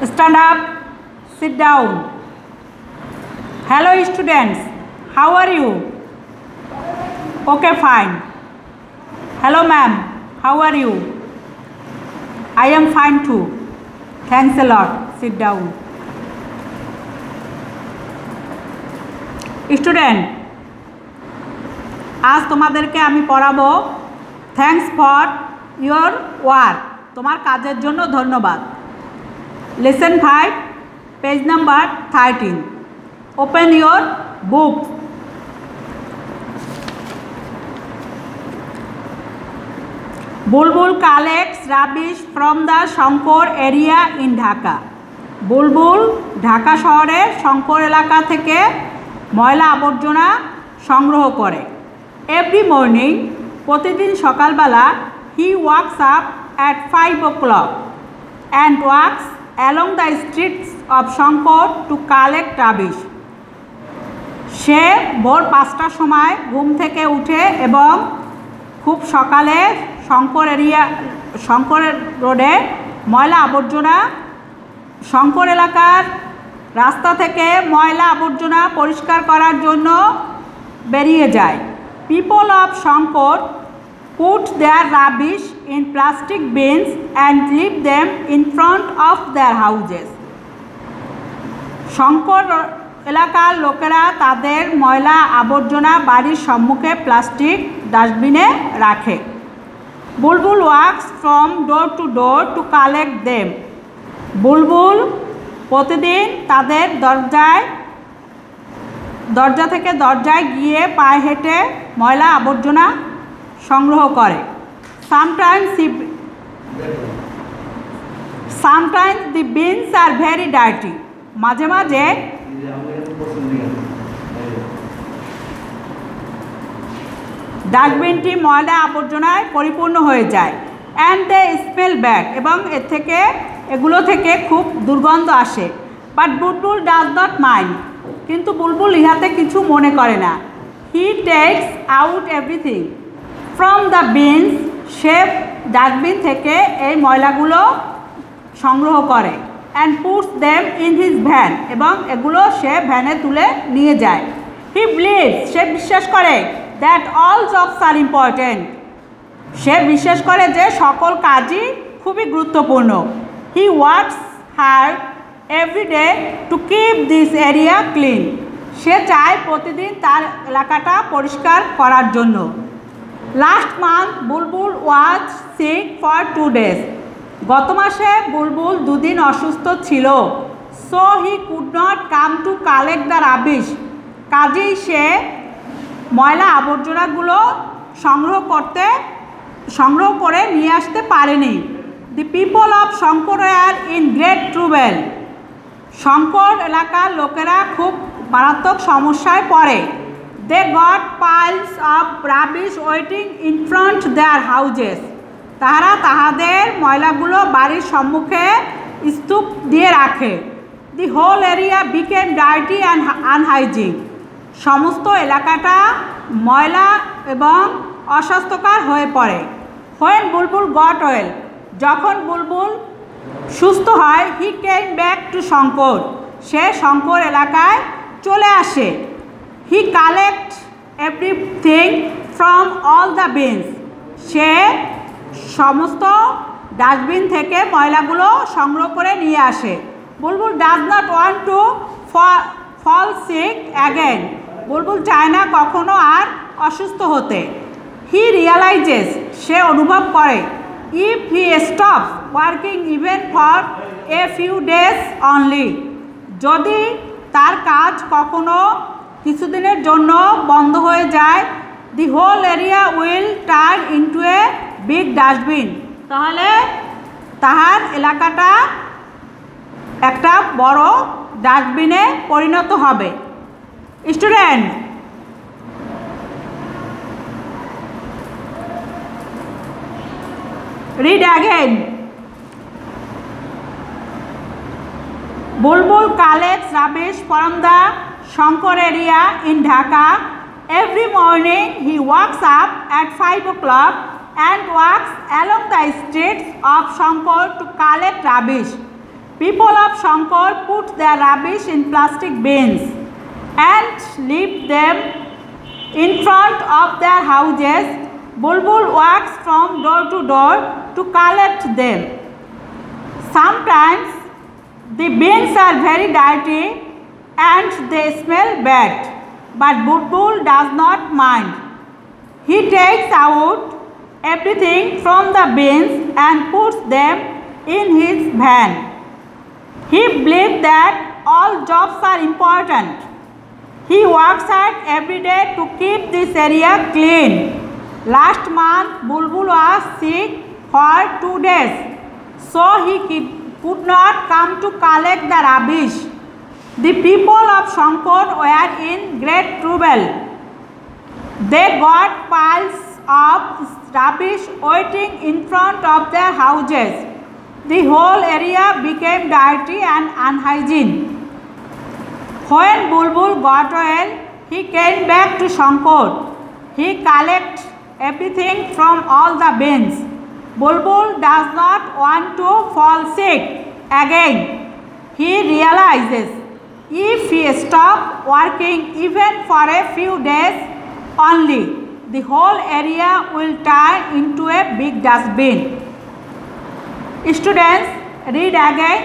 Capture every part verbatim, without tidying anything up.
Stand up, sit down. Hello students, how are you? Okay, fine. Hello ma'am, how are you? I am fine too. Thanks a lot. Sit down. Student, आज তোমাদেরকে আমি পড়াবো thanks for your work, তোমার কাজের জন্য ধন্যবাদ। Lesson five, page number thirteen. Open your book. Bulbul collects rubbish from the Shankar area in Dhaka. Bulbul Dhaka শহরের শঙ্কর এলাকা থেকে ময়লা আবর্জনা সংগ্রহ করে। এভরি মর্নিং, প্রতিদিন সকালবেলা, he walks up at five o'clock and walks along the streets of Shankar to collect rubbish. সে ভোর পাঁচটার সময় ঘুম থেকে উঠে এবং খুব সকালে শঙ্কর এরিয়া শঙ্কর রোডে ময়লা আবর্জনা শঙ্কর এলাকার রাস্তা থেকে ময়লা আবর্জনা পরিষ্কার করার জন্য বেরিয়ে যায়। People of Shankar put their rubbish in plastic bins and leave them in front of their houses. Shankar এলাকার লোকেরা তাদের ময়লা আবর্জনা বাড়ির সম্মুখে প্লাস্টিক ডাস্টবিনে রাখে। Bulbul walks from door to door to collect them. Bulbul প্রতিদিন তাদের দরজায় দরজা থেকে দরজায় গিয়ে পায়ে হেঁটে ময়লা আবর্জনা সংগ্রহ করে। Sometimes sometimes the bins are very dirty. মাঝে মাঝে ডাস্টবিনটি ময়লা আবর্জনায় পরিপূর্ণ হয়ে যায়। অ্যান্ড দে স্মেল ব্যাড, এবং এর থেকে এগুলো থেকে খুব দুর্গন্ধ আসে। But Bulbul does not mind, কিন্তু বুলবুল ইহাতে কিছু মনে করে না। He takes out everything from the bins. সে ডাস্টবিন থেকে এই ময়লাগুলো সংগ্রহ করে। And puts them in his van, এবং এগুলো সে ভ্যানে তুলে নিয়ে যায়। হি বিলিভস, সে বিশ্বাস করে, that all jobs are important. সে বিশ্বাস করে যে সকল কাজই খুবই গুরুত্বপূর্ণ। He works hard every day to keep this area clean. সে চায় প্রতিদিন তার এলাকাটা পরিষ্কার করার জন্য। Last month Bulbul was sick for two days. গত মাসে বুলবুল দুদিন অসুস্থ ছিল। So he could not come to collect the rubbish. কাজেই সে ময়লা আবর্জনাগুলো সংগ্রহ করতে সংগ্রহ করে নিয়ে আসতে পারেনি। The people of Shankar are in great trouble. Shankar এলাকার লোকেরা খুব মারাত্মক সমস্যায় পড়ে। They got piles of rubbish waiting in front their houses. তারা তাহাদের ময়লাগুলো বাড়ির সম্মুখে স্তূপ দিয়ে রাখে। The whole area became dirty and unhygienic. সমস্ত এলাকাটা ময়লা এবং অস্বাস্থ্যকর হয়ে পড়ে। হোয়েন বুলবুল গট ওয়েল, যখন বুলবুল সুস্থ হয়, he came back to Shankar. সে শঙ্কর এলাকায় চলে আসে। He collect everything from all the bins. সে সমস্ত ডাস্টবিন থেকে ময়লাগুলো সংগ্রহ করে নিয়ে আসে। Bulbul does not want to fall sick again. Bulbul চায় না কখনো আর অসুস্থ হতে। হি রিয়ালাইজেস, সে অনুভব করে, if he stops working even for a few days only. যদি তার কাজ কখনো কিছুদিনের জন্য বন্ধ হয়ে যায়, the whole area will turn into a big dustbin. তাহলে তাহার এলাকাটা একটা বড় ডাস্টবিনে পরিণত হবে। Student, read again. Bulbul collects rubbish from the Shankar area in Dhaka. Every morning he wakes up at five o'clock and walks along the streets of Shankar to collect rubbish. People of Shankar put their rubbish in plastic bins and leave them in front of their houses. Bulbul walks from door to door to collect them. Sometimes the bins are very dirty and they smell bad, but Bulbul does not mind. He takes out everything from the bins and puts them in his van. He believes that all jobs are important. He works hard every day to keep this area clean. Last month, Bulbul was sick for two days, so he could not come to collect the rubbish. The people of Shankar were in great trouble. They got piles of rubbish waiting in front of their houses. The whole area became dirty and unhygiene. When Bulbul got well, he came back to Shankar. He collected everything from all the bins. Bulbul does not want to fall sick again. He realizes if he stops working even for a few days only, the whole area will turn into a big dustbin. Students, read again.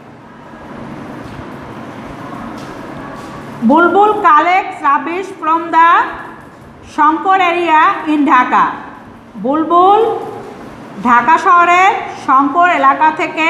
Bulbul collects rubbish from the Shankar area in Dhaka. Bulbul Dhaka শহরের শঙ্কর এলাকা থেকে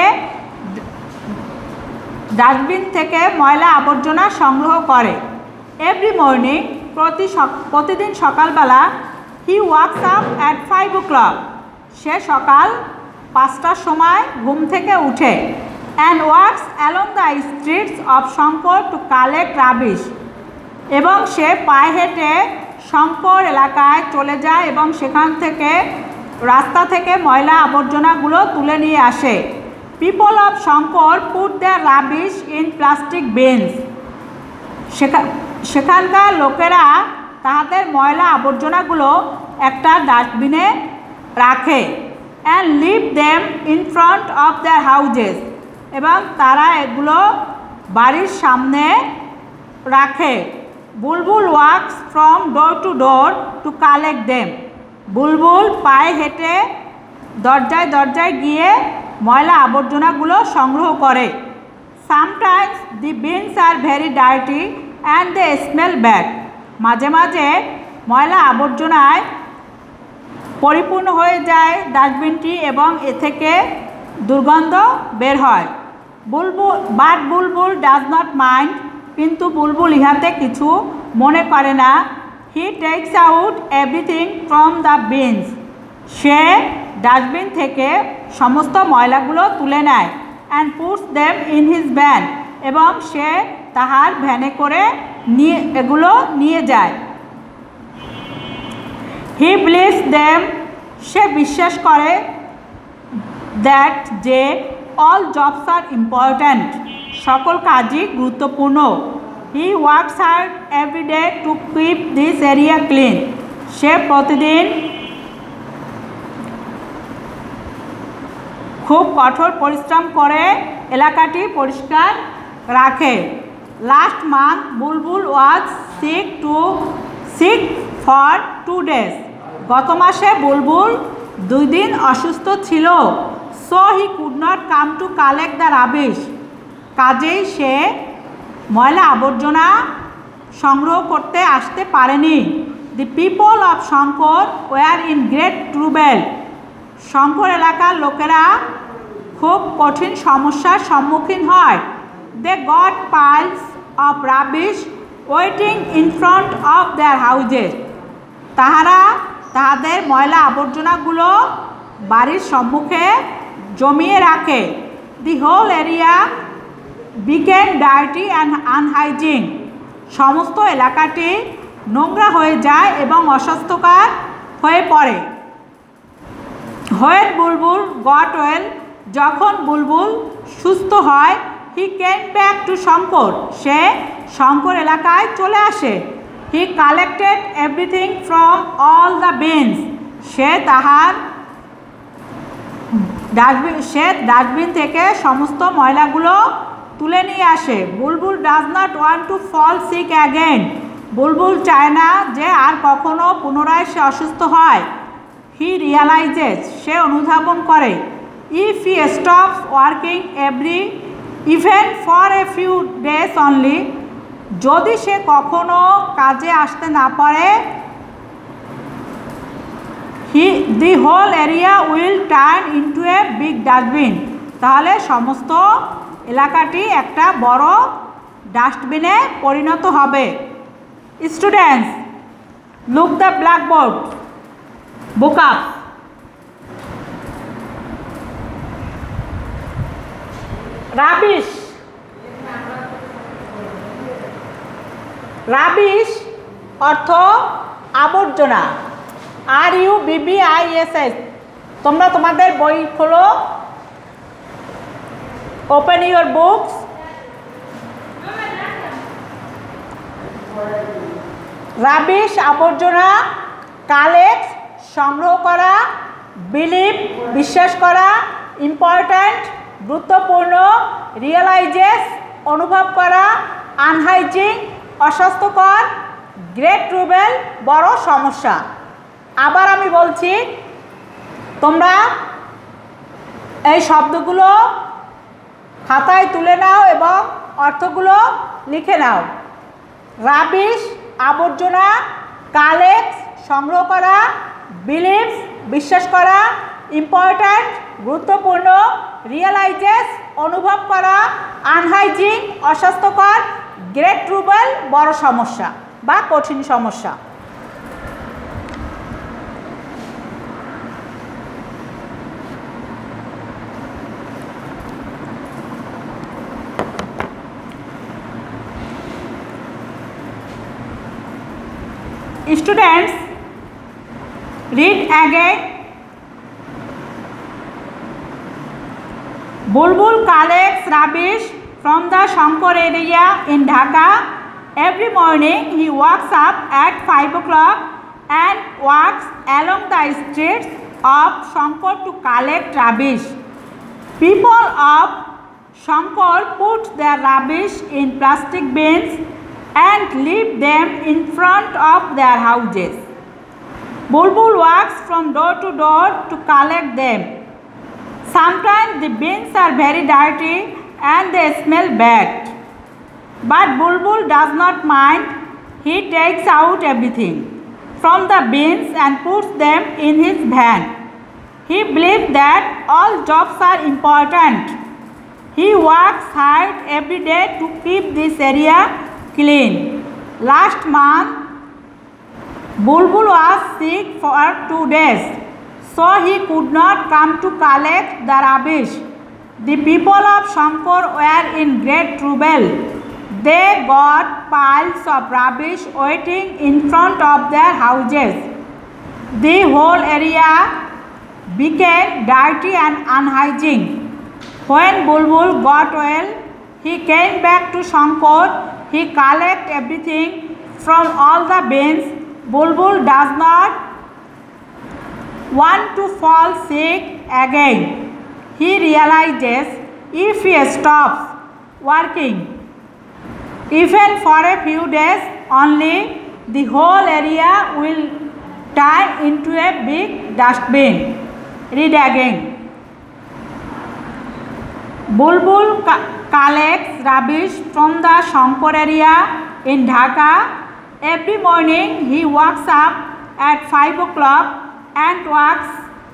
dustbin থেকে ময়লা আবর্জনা সংগ্রহ করে। Every morning প্রতি প্রতিদিন সকালবেলা he walks up at five o'clock, সে সকাল পাঁচটার সময় ঘুম থেকে উঠে and walks along the streets of Shankar to collect rubbish, এবং সে পায়ে হেঁটে শঙ্কর এলাকায় চলে যায় এবং সেখান থেকে রাস্তা থেকে ময়লা আবর্জনাগুলো তুলে নিয়ে আসে। People of Shankar put their rubbish in plastic bins, সেখানকার লোকেরা তাদের ময়লা আবর্জনাগুলো একটা ডাস্টবিনে রাখে। And leave them in front of their houses, এবং তারা এগুলো বাড়ির সামনে রাখে। Bulbul walks from door to door to collect them, Bulbul পায়ে হেঁটে দরজায় দরজায় গিয়ে ময়লা আবর্জনাগুলো সংগ্রহ করে। Sometimes the bins are very dirty and they smell bad, মাঝে মাঝে ময়লা আবর্জনায় পরিপূর্ণ হয়ে যায় ডাস্টবিনটি এবং এ থেকে দুর্গন্ধ বের হয়। Bulbul but Bulbul does not mind, কিন্তু বুলবুল ইহাতে কিছু মনে করে না। He takes out everything from the bins, সে ডাস্টবিন থেকে সমস্ত ময়লাগুলো তুলে নেয়। And puts them in his van, এবং সে তাহার ভ্যানে করে নিয়ে এগুলো নিয়ে যায়। হি বিলিভস দেম, সে বিশ্বাস করে দ্যাট যে অল জবস আর ইম্পর্ট্যান্ট, সকল কাজই গুরুত্বপূর্ণ। He works hard every day to keep this area clean, সে প্রতিদিন খুব কঠোর পরিশ্রম করে এলাকাটি পরিষ্কার রাখে। Last month Bulbul was sick to sick for two days, গত মাসে বুলবুল দুই দিন অসুস্থ ছিল। So he could not come to collect the rubbish, কাজেই সে ময়লা আবর্জনা সংগ্রহ করতে আসতে পারেনি। The people of Shankar were in great trouble, Shankar এলাকার লোকেরা খুব কঠিন সমস্যার সম্মুখীন হয়। They got piles of rubbish waiting in front of their houses, তাহারা তাহাদের ময়লা আবর্জনাগুলো বাড়ির সম্মুখে জমিয়ে রাখে। The whole area became dirty and unhygienic, সমস্ত এলাকাটি নোংরা হয়ে যায় এবং অস্বাস্থ্যকর হয়ে পড়ে। হোয়েন বুলবুল গট ওয়েল, যখন বুলবুল সুস্থ হয়, he came back to Shankar, সে শঙ্কর এলাকায় চলে আসে। He collected everything from all the bins, সে তাহার ডাস্টবিন সে ডাস্টবিন থেকে সমস্ত ময়লাগুলো তুলে নিয়ে আসে। Bulbul does not want to fall sick again. Bulbul চায় না যে আর কখনো পুনরায় সে অসুস্থ হয়। হি রিয়ালাইজেস, সে অনুধাবন করে। If he stops working every even for a few days only, যদি সে কখনো কাজে আসতে না পারে, he the whole area will turn into a big dustbin, তাহলে সমস্ত এলাকাটি একটা বড় ডাস্টবিনে পরিণত হবে। Students, look the blackboard, book up. Rubbish, rubbish অর্থ আবর্জনা। R U B B I S S. তোমরা তোমাদের বই খোলো, ওপেন ইউর বুকস। রাবিশ আবর্জনা, কালেক্ট সংগ্রহ করা, বিলিভ বিশ্বাস করা, ইম্পর্ট্যান্ট গুরুত্বপূর্ণ, রিয়েলাইজেস অনুভব করা, আনহাইজিন অস্বাস্থ্যকর, গ্রেট ট্রুবেল বড় সমস্যা। আবার আমি বলছি, তোমরা এই শব্দগুলো খাতায় তুলে নাও এবং অর্থগুলো লিখে নাও। রাবিশ আবর্জনা, কালেক্ট সংগ্রহ করা, বিলিভ বিশ্বাস করা, ইম্পর্ট্যান্ট গুরুত্বপূর্ণ, রিয়েলাইজেস অনুভব করা, আনহাইজিন অস্বাস্থ্যকর, গ্রেট ট্রুবেল বড় সমস্যা বা কঠিন সমস্যা। Students, read again. Bulbul collects rubbish from the Shankar area in Dhaka. Every morning he wakes up at five o'clock and walks along the streets of Shankar to collect rubbish. People of Shankar put their rubbish in plastic bins and leave them in front of their houses. Bulbul walks from door to door to collect them. Sometimes the bins are very dirty and they smell bad. But Bulbul does not mind. He takes out everything from the bins and puts them in his van. He believes that all jobs are important. He works hard every day to keep this area clean. Last month, Bulbul was sick for two days, so he could not come to collect the rubbish. The people of Shankar were in great trouble. They got piles of rubbish waiting in front of their houses. The whole area became dirty and unhygienic. When Bulbul got well, he came back to Shankar. He collected everything from all the bins. Bulbul does not want to fall sick again. He realizes if he stops working, even for a few days only, the whole area will turn into a big dustbin. Read again. Bulbul collects rubbish from the Shankar area in Dhaka. Every morning he wakes up at five o'clock and walks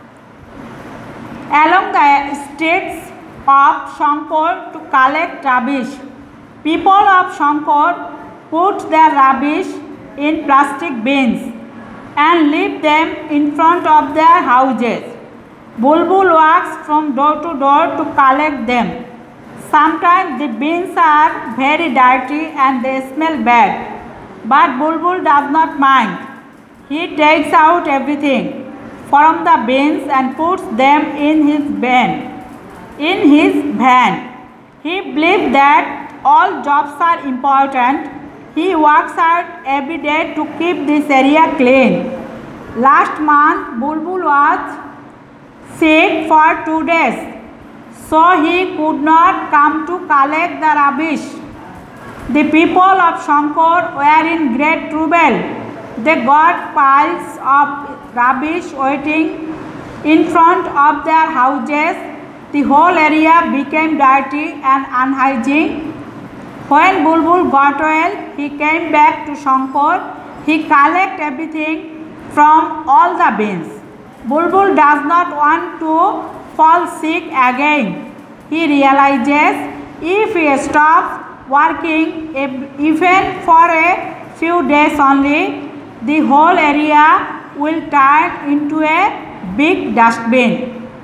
along the streets of Shankar to collect rubbish. People of Shankar put their rubbish in plastic bins and leave them in front of their houses. Bulbul walks from door to door to collect them. Sometimes the bins are very dirty and they smell bad, but Bulbul does not mind. He takes out everything from the bins and puts them in his van. In his van, he believes that all jobs are important. He works hard every day to keep this area clean. Last month, Bulbul was sick for two days, so he could not come to collect the rubbish. The people of Shankar were in great trouble. They got piles of rubbish waiting in front of their houses. The whole area became dirty and unhygienic. When Bulbul got well, he came back to Shankar. He collected everything from all the bins. Bulbul does not want to fall sick again. He realizes if he stops working even for a few days only, the whole area will turn into a big dustbin.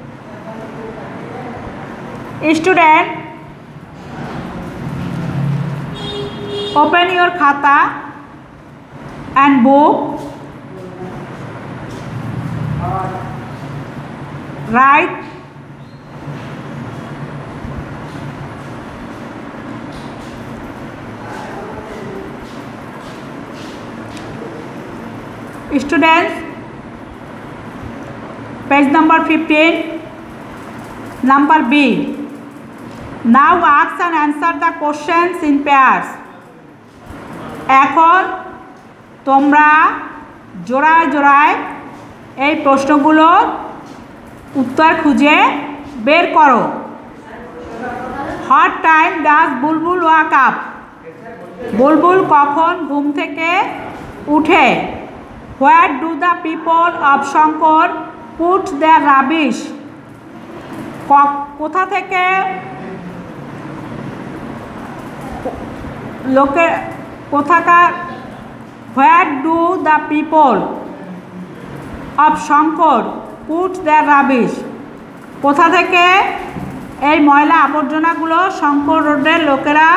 Student, open your khata and book. Write students, page number fifteen, number B. Now ask and answer the questions in pairs. এখন তোমরা জোড়ায় জোড়ায় এই প্রশ্নগুলোর উত্তর খুঁজে বের করো। What time does Bulbul wake up? বুলবুল কখন ঘুম থেকে উঠে? Where do the people of Shankar put their rubbish? কোথা থেকে লোকে কোথাকার Where do the people of Shankar put their rubbish? কোথা থেকে এই ময়লা আবর্জনাগুলো শঙ্কর রোডের লোকেরা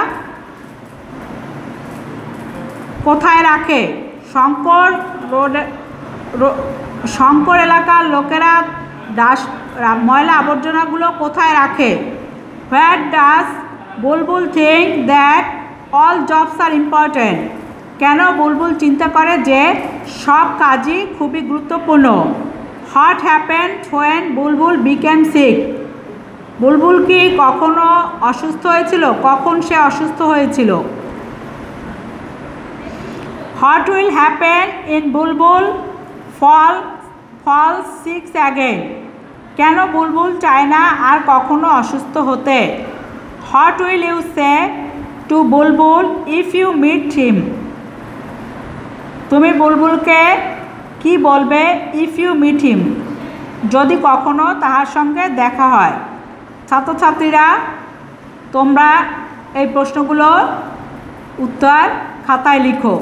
কোথায় রাখে? শঙ্কর রোড শঙ্কর এলাকার লোকেরা ডাস্ট ময়লা আবর্জনাগুলো কোথায় রাখে? Where does Bulbul think that all jobs are important? কেন বুলবুল চিন্তা করে যে সব কাজই খুবই গুরুত্বপূর্ণ? What happened when Bulbul became sick? বুলবুল কি কখনো অসুস্থ হয়েছিল? কখন সে অসুস্থ হয়েছিল? What will happen in Bulbul fall fall sick again? কেন বুলবুল চায় না আর কখনো অসুস্থ হতে? What will you say to Bulbul if you meet him? তুমি বুলবুলকে কি বলবে if you meet him? যদি কখনো তাহার সঙ্গে দেখা হয়। ছাত্রছাত্রীরা তোমরা এই প্রশ্নগুলোর উত্তর খাতায় লিখো।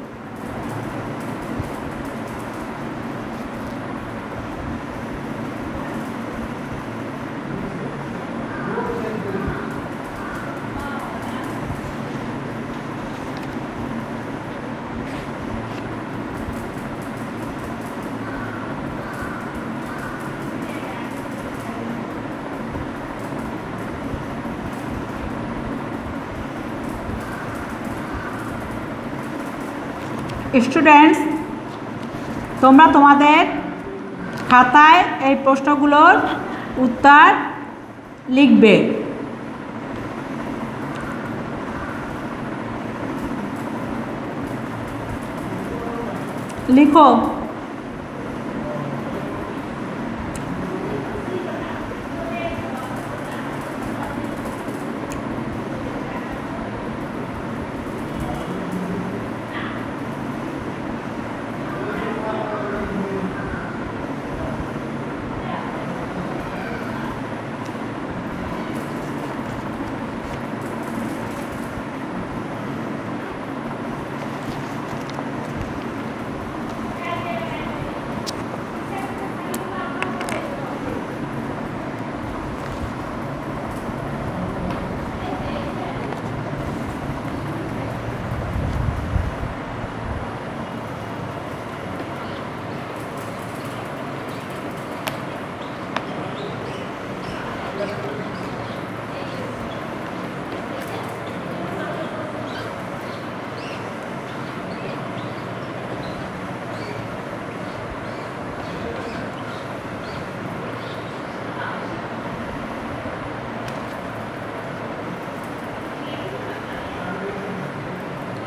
স্টুডেন্টস, তোমরা তোমাদের খাতায় এই প্রশ্নগুলোর উত্তর লিখবে। লিখো।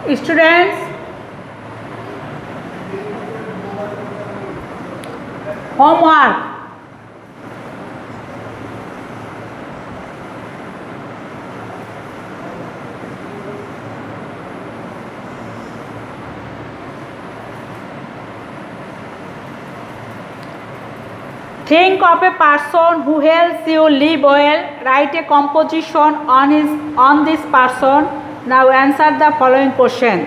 Students, homework. Think of a person who helps you live well. Write a composition on his on this person. Now answer the following question.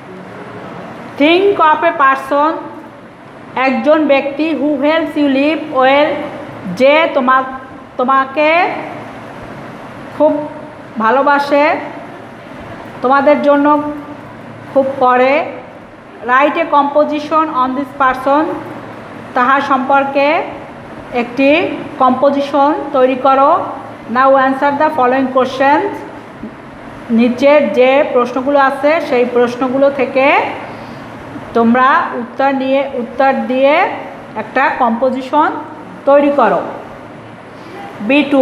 Think of a person, একজন ব্যক্তি who helps you live well, যে তোমার তোমাকে খুব ভালোবাসে, তোমাদের জন্য খুব করে। Write a composition on this person, তাহার সম্পর্কে একটি কম্পোজিশন তৈরি করো। Now answer the following questions, নিচের যে প্রশ্নগুলো আছে সেই প্রশ্নগুলো থেকে তোমরা উত্তর নিয়ে উত্তর দিয়ে একটা কম্পোজিশন তৈরি করো। B two,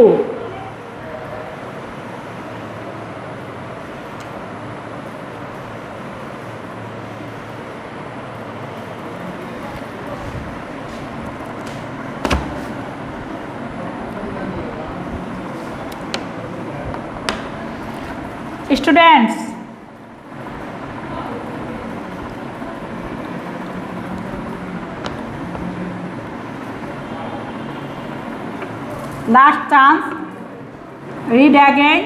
students, last chance, read again.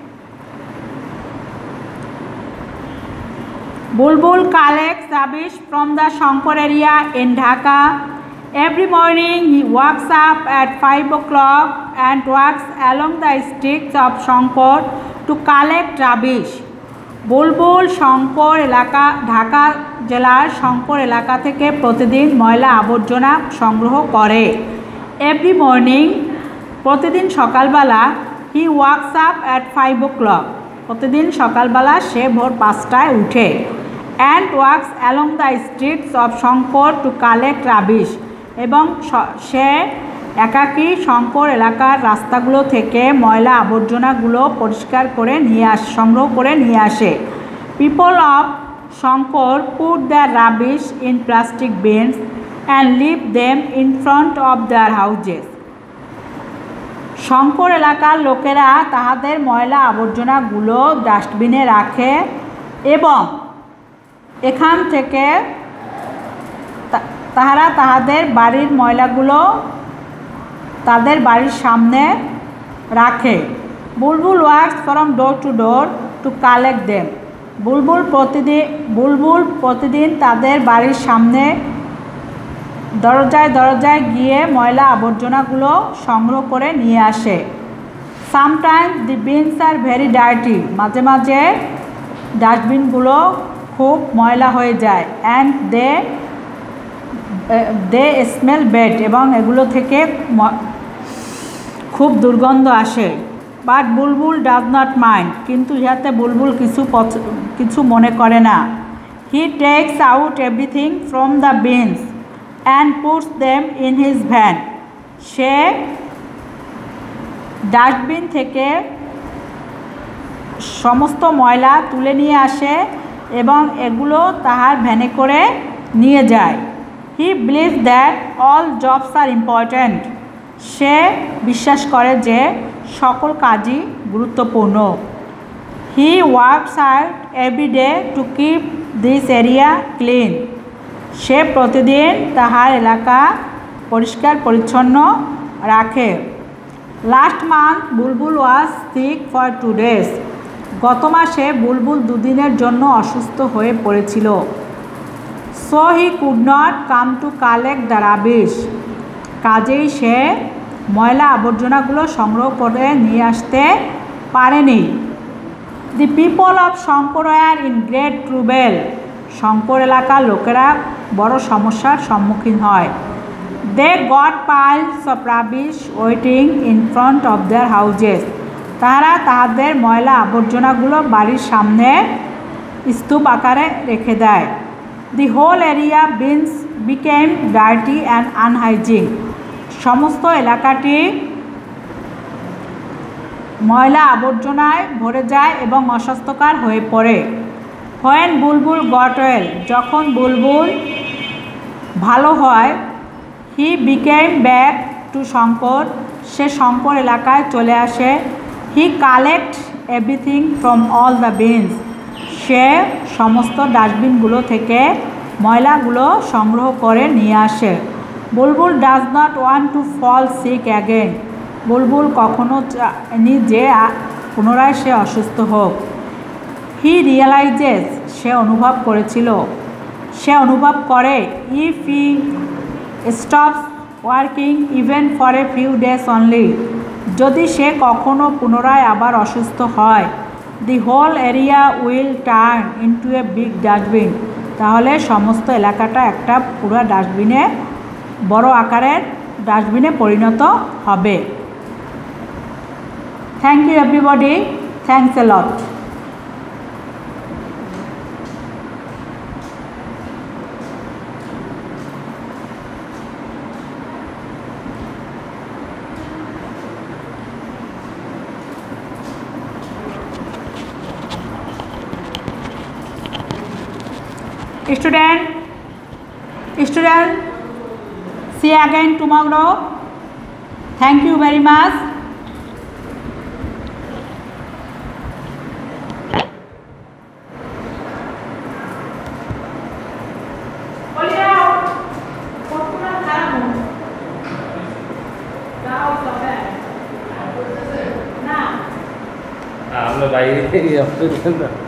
Bulbul collects rubbish from the Shankar area in Dhaka. Every morning he wakes up at five o'clock and walks along the streets of Shankar to collect rubbish. Bulbul Shankar এলাকা, ঢাকা জেলার শঙ্কর এলাকা থেকে প্রতিদিন ময়লা আবর্জনা সংগ্রহ করে। Every morning, প্রতিদিন সকালবেলা, he walks up at five o'clock, প্রতিদিন সকালবেলা সে ভোর পাঁচটায় উঠে। And walks along the streets of Shankar to collect rubbish, এবং সে একাকী শঙ্কর এলাকার রাস্তাগুলো থেকে ময়লা আবর্জনাগুলো পরিষ্কার করে নিয়ে আস সংগ্রহ করে নিয়ে আসে। People of Shankar put their rubbish in plastic bins and leave them in front of their houses. Shankar এলাকার লোকেরা তাহাদের ময়লা আবর্জনাগুলো ডাস্টবিনে রাখে এবং এখান থেকে তাহারা তাহাদের বাড়ির ময়লাগুলো তাদের বাড়ির সামনে রাখে। Bulbul works from door to door to collect them. Bulbul প্রতিদিন বুলবুল প্রতিদিন তাদের বাড়ির সামনে দরজায় দরজায় গিয়ে ময়লা আবর্জনাগুলো সংগ্রহ করে নিয়ে আসে। Sometimes the bins are very dirty, মাঝে মাঝে ডাস্টবিনগুলো খুব ময়লা হয়ে যায়। And they they smell bad, এবং এগুলো থেকে খুব দুর্গন্ধ আসে। But Bulbul does not mind, কিন্তু ইহাতে বুলবুল কিছু কিছু মনে করে না। He takes out everything from the bins and puts them in his van. সে ডাস্টবিন থেকে সমস্ত ময়লা তুলে নিয়ে আসে এবং এগুলো তাহার ভ্যানে করে নিয়ে যায়। He believes that all jobs are important. সে বিশ্বাস করে যে সকল কাজই গুরুত্বপূর্ণ। He works hard every day to keep this area clean. সে প্রতিদিন তাহার এলাকা পরিষ্কার পরিচ্ছন্ন রাখে। Last month Bulbul was sick for two days. গত মাসে বুলবুল দুদিনের জন্য অসুস্থ হয়ে পড়েছিল। So he could not come to collect the rubbish. কাজেই সে ময়লা আবর্জনাগুলো সংগ্রহ করে নিয়ে আসতে পারেনি। The people of Shankar are in great trouble. Shankar এলাকার লোকেরা বড় সমস্যার সম্মুখীন হয়। They got piles of rubbish waiting in front of their houses. তারা তাহাদের ময়লা আবর্জনাগুলো বাড়ির সামনে স্তূপ আকারে রেখে দেয়। The whole area bins became dirty and unhygienic. সমস্ত এলাকাটি ময়লা আবর্জনায় ভরে যায় এবং অস্বাস্থ্যকর হয়ে পড়ে। হোয়েন বুলবুল গট ওয়েল, যখন বুলবুল ভালো হয়, he became back to Shankar, সে শঙ্কর এলাকায় চলে আসে। He collect everything from all the bins, সে সমস্ত ডাস্টবিনগুলো থেকে ময়লাগুলো সংগ্রহ করে নিয়ে আসে। Bulbul does not want to fall sick again, Bulbul কখনো চায়নি যে পুনরায় সে অসুস্থ হোক। হি রিয়েলাইজেস, সে অনুভব করেছিল, সে অনুভব করে, if he stops working even for a few days only, যদি সে কখনো পুনরায় আবার অসুস্থ হয়, the whole area will turn into a big dustbin, তাহলে সমস্ত এলাকাটা একটা পুরো ডাস্টবিনে, বড় আকারের ডাস্টবিনে পরিণত হবে। Thank you everybody, thanks a lot. Student, student, see you again tomorrow. Thank you very much. আমরা বাইরে